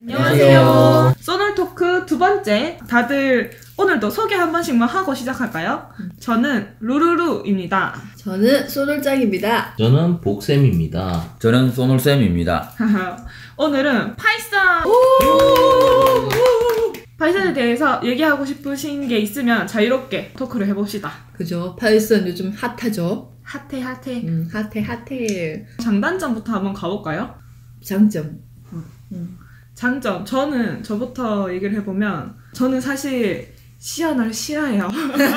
안녕하세요. 소놀 토크 두 번째. 다들 오늘도 소개 한 번씩만 하고 시작할까요? 저는 루루루입니다. 저는 소놀짱입니다. 저는 복쌤입니다. 저는 소놀쌤입니다. 오늘은 파이썬! 파이썬에 대해서 얘기하고 싶으신 게 있으면 자유롭게 토크를 해봅시다. 그죠? 파이썬 요즘 핫하죠? 핫해. 핫해. 장단점부터 한번 가볼까요? 장점. 장점. 저부터 얘기를 해보면, 저는 사실 C 언어를 싫어해요.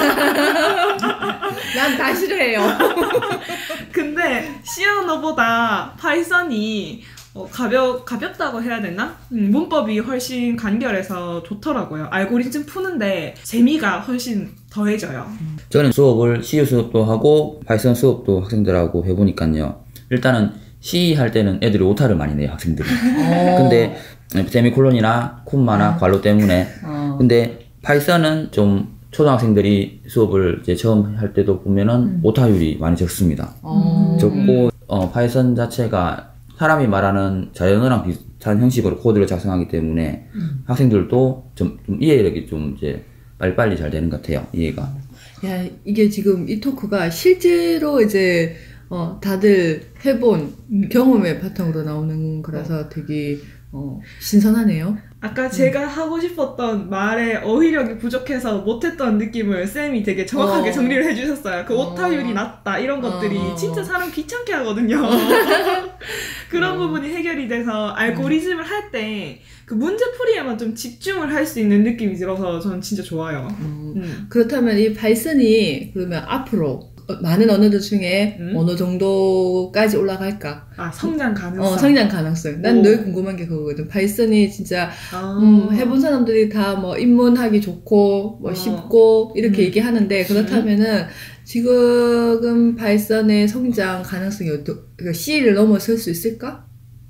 난 다 싫어해요. 근데 C 언어보다 파이썬이 가볍다고 해야 되나? 문법이 훨씬 간결해서 좋더라고요. 알고리즘 푸는데 재미가 훨씬 더해져요. 저는 수업을 C 수업도 하고 파이썬 수업도 학생들하고 해보니까요. 일단은 C 할 때는 애들이 오타를 많이 내요, 학생들이. 근데 세미콜론이나 콤마나 괄호 때문에. 근데 파이썬은 좀 초등학생들이 수업을 이제 처음 할 때도 보면은 오타율이 많이 적습니다. 적고 파이썬 자체가 사람이 말하는 자연어랑 비슷한 형식으로 코드를 작성하기 때문에 학생들도 좀 이해력이 좀 이제 빨리빨리 잘 되는 것 같아요. 이해가. 야, 이게 지금 이 토크가 실제로 이제 다들 해본 경험의 바탕으로 나오는 거라서 되게 신선하네요. 아까 제가 하고 싶었던 말의 어휘력이 부족해서 못했던 느낌을 쌤이 되게 정확하게 정리를 해주셨어요. 그 오타율이 낮다 이런 것들이 진짜 사람 귀찮게 하거든요. 그런 부분이 해결이 돼서 알고리즘을 할 때 그 문제풀이에만 좀 집중을 할 수 있는 느낌이 들어서 저는 진짜 좋아요. 그렇다면 이 파이썬이 그러면 앞으로 많은 언어들 중에 어느 정도까지 올라갈까? 성장 가능성. 성장 가능성. 난 늘 궁금한 게 그거거든. 파이썬이 진짜 해본 사람들이 다 뭐 입문하기 좋고 뭐 쉽고 이렇게 얘기하는데 그렇다면은 지금 파이썬의 성장 가능성이 그러니까 C를 넘어설 수 있을까?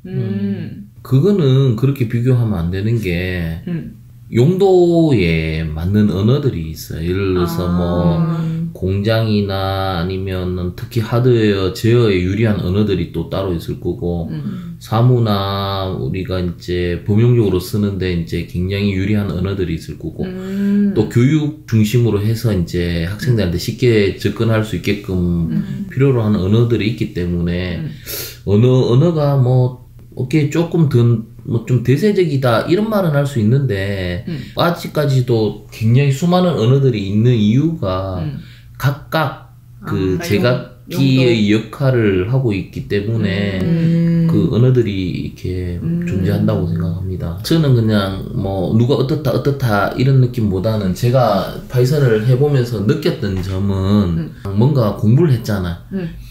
그거는 그렇게 비교하면 안 되는 게 용도에 맞는 언어들이 있어요. 예를 들어서 뭐 공장이나 아니면 특히 하드웨어 제어에 유리한 언어들이 또 따로 있을 거고 사무나 우리가 이제 범용적으로 쓰는데 이제 굉장히 유리한 언어들이 있을 거고 또 교육 중심으로 해서 이제 학생들한테 쉽게 접근할 수 있게끔 필요로 하는 언어들이 있기 때문에 언어가 뭐 오케이 조금 뭐 좀 대세적이다 이런 말은 할 수 있는데 아직까지도 굉장히 수많은 언어들이 있는 이유가 각각 그 제각기의 역할을 하고 있기 때문에 그 언어들이 이렇게 존재한다고 생각합니다. 저는 그냥 뭐 누가 어떻다 이런 느낌보다는 제가 파이썬을 해보면서 느꼈던 점은 뭔가 공부를 했잖아.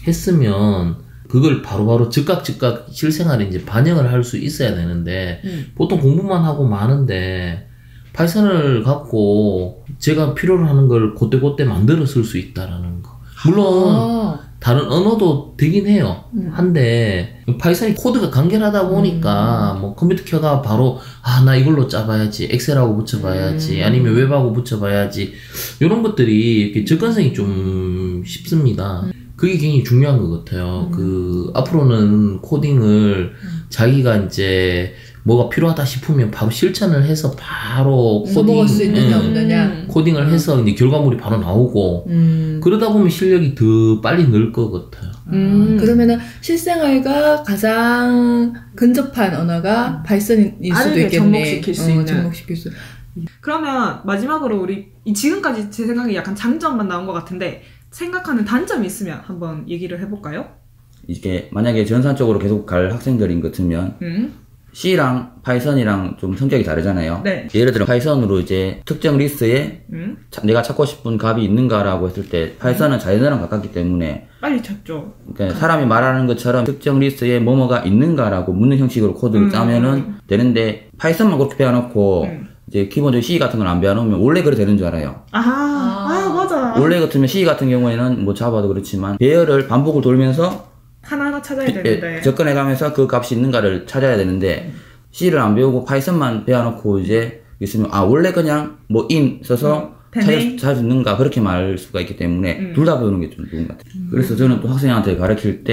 했으면 그걸 바로바로 즉각 실생활에 이제 반영을 할 수 있어야 되는데 보통 공부만 하고 마는데 파이썬을 갖고 제가 필요로 하는 걸 그때그때 만들어 쓸 수 있다라는 거. 물론 다른 언어도 되긴 해요. 한데 파이썬이 코드가 간결하다 보니까 뭐 컴퓨터 켜가 바로 나 이걸로 짜봐야지, 엑셀하고 붙여봐야지, 아니면 웹하고 붙여봐야지 이런 것들이 이렇게 접근성이 좀 쉽습니다. 그게 굉장히 중요한 것 같아요. 앞으로는 코딩을 자기가 이제 뭐가 필요하다 싶으면 바로 실천을 해서 바로 써먹을 수 있느냐 없느냐 코딩을 해서 이제 결과물이 바로 나오고 그러다 보면 실력이 더 빨리 늘 것 같아요. 그러면은 실생활과 가장 근접한 언어가 파이썬일 수도 있겠네. 접목시킬 수 있는. 접목시킬 수. 그러면 마지막으로 우리 지금까지 제 생각에 약간 장점만 나온 것 같은데 생각하는 단점이 있으면 한번 얘기를 해볼까요? 이게 만약에 전산 쪽으로 계속 갈 학생들인 것 같으면 C랑 파이썬이랑 좀 성격이 다르잖아요. 네. 예를 들어 파이썬으로 이제 특정 리스트에 내가 찾고 싶은 값이 있는가라고 했을 때 파이썬은 자연어랑 가깝기 때문에 빨리 찾죠. 그러니까 사람이 말하는 것처럼 특정 리스트에 뭐뭐가 있는가라고 묻는 형식으로 코드를 짜면은 되는데 파이썬만 그렇게 배워놓고 이제 키보드 C 같은 걸 안 배워놓으면 원래 그래 되는 줄 알아요. 맞아. 원래 같으면 C 같은 경우에는 뭐 자바도 그렇지만 배열을 반복을 돌면서 하나하나 찾아야 되는데 접근해가면서 그 값이 있는가를 찾아야 되는데 C를 안 배우고 파이썬만 배워놓고 이제 있으면 원래 그냥 뭐 in 써서 찾을 수 있는가 그렇게 말 수가 있기 때문에 둘 다 배우는 게 좀 좋은 것 같아요. 그래서 저는 또 학생한테 가르칠 때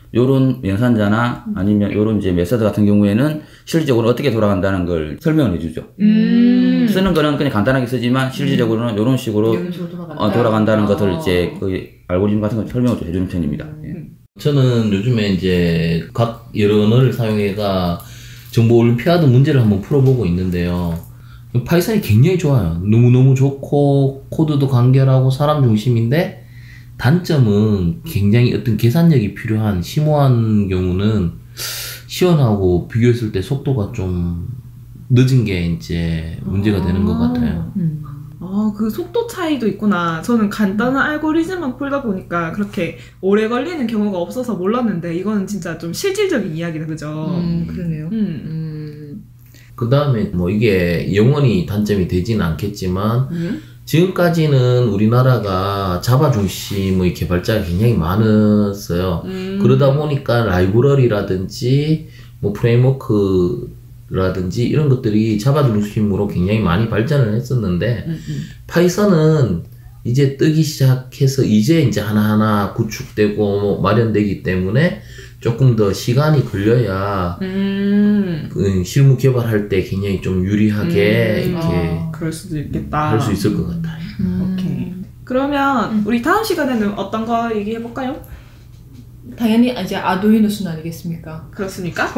요런 연산자나 아니면 요런 이제 메서드 같은 경우에는 실질적으로 어떻게 돌아간다는 걸 설명을 해주죠. 쓰는 거는 그냥 간단하게 쓰지만 실질적으로는 요런 식으로 이런 식으로 돌아간다는 것을 이제 그 알고리즘 같은 걸 설명을 좀 해주는 편입니다. 예. 저는 요즘에 이제 각 여러 언어를 사용해가 정보 올림피아드 문제를 한번 풀어보고 있는데요. 파이썬이 굉장히 좋아요. 너무너무 좋고 코드도 간결하고 사람 중심인데 단점은 굉장히 어떤 계산력이 필요한 심오한 경우는 시연하고 비교했을 때 속도가 좀 늦은 게 이제 문제가 되는 것 같아요. 그 속도 차이도 있구나. 저는 간단한 알고리즘만 풀다 보니까 그렇게 오래 걸리는 경우가 없어서 몰랐는데 이거는 진짜 좀 실질적인 이야기다, 그죠? 그러네요. 그 다음에 뭐 이게 영원히 단점이 되지는 않겠지만 지금까지는 우리나라가 자바 중심의 개발자가 굉장히 많았어요. 그러다 보니까 라이브러리라든지 뭐 프레임워크라든지 이런 것들이 자바 중심으로 굉장히 많이 발전을 했었는데 파이썬은 이제 뜨기 시작해서 이제 하나하나 구축되고 뭐 마련되기 때문에 조금 더 시간이 걸려야 그 실무 개발할 때 굉장히 좀 유리하게 이렇게 그럴 수도 있겠다. 할 수 있을 것 같아요. 오케이. 그러면 우리 다음 시간에는 어떤 거 얘기해 볼까요? 당연히 이제 아두이노 순 아니겠습니까? 그렇습니까?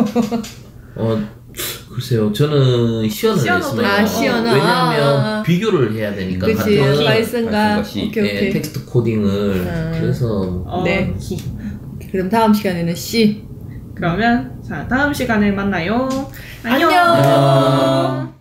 글쎄요. 저는 시연을 했습니다. 시연을. 왜냐하면 비교를 해야 되니까 그치. 같은 파이썬과 C. 오케이. 텍스트 코딩을 그래서 네. 그럼 다음 시간에는 C. 그러면 자 다음 시간에 만나요. 안녕. 안녕.